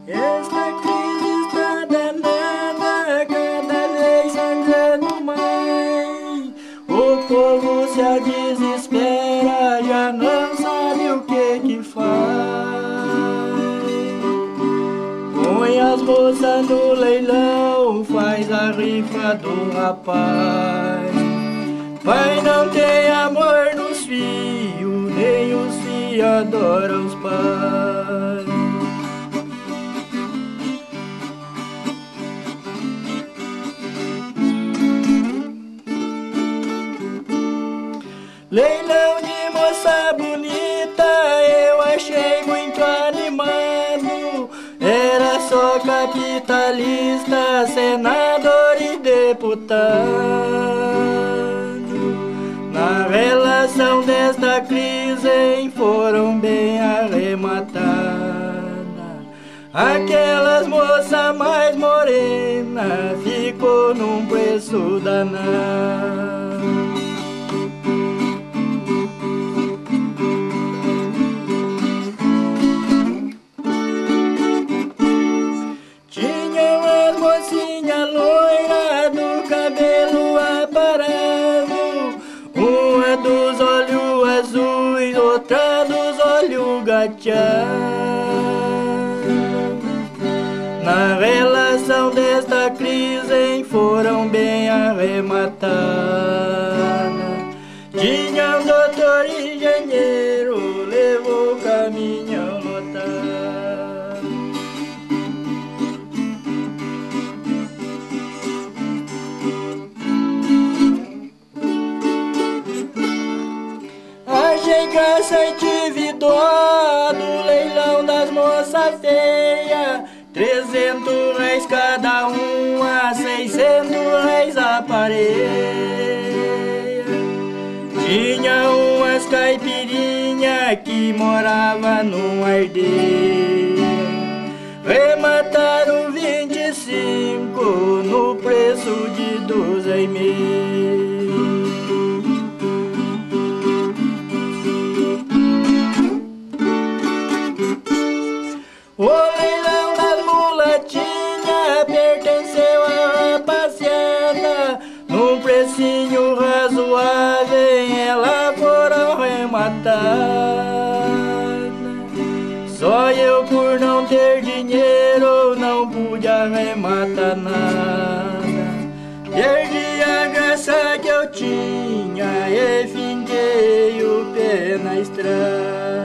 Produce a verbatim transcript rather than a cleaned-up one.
Esta crise está danada, cada vez sangrando mais. O povo se desespera, já não sabe o que que faz. Põe as moças no leilão, faz a rifa do rapaz. Pai não tem amor nos filhos, nem os filhos adoram os pais. Leilão de moça bonita, eu achei muito animado. Era só capitalista, senador e deputado. Na relação desta crise foram bem arrematadas aquelas moças mais morenas, ficou num preço danado. Mocinha loira do cabelo aparado, uma dos olhos azuis, outra dos olhos gateados. Na relação desta crise foram bem arrematadas. Tinha um doutor engenheiro, levou o caminhão lotado. Achei graça e tive dó do leilão das moças feias. Trezentos reis cada uma, seiscentos reis a pareia. Tinha umas caipirinhas que morava numa aldeia. Remataram vinte e cinco no preço de doze e meio. O leilão das mulatinhas pertenceu à rapaziada. Num precinho razoável elas foram rematadas. Só eu, por não ter dinheiro, não pude arrematar nada. Perdi a graça que eu tinha e finquei o pé na estrada.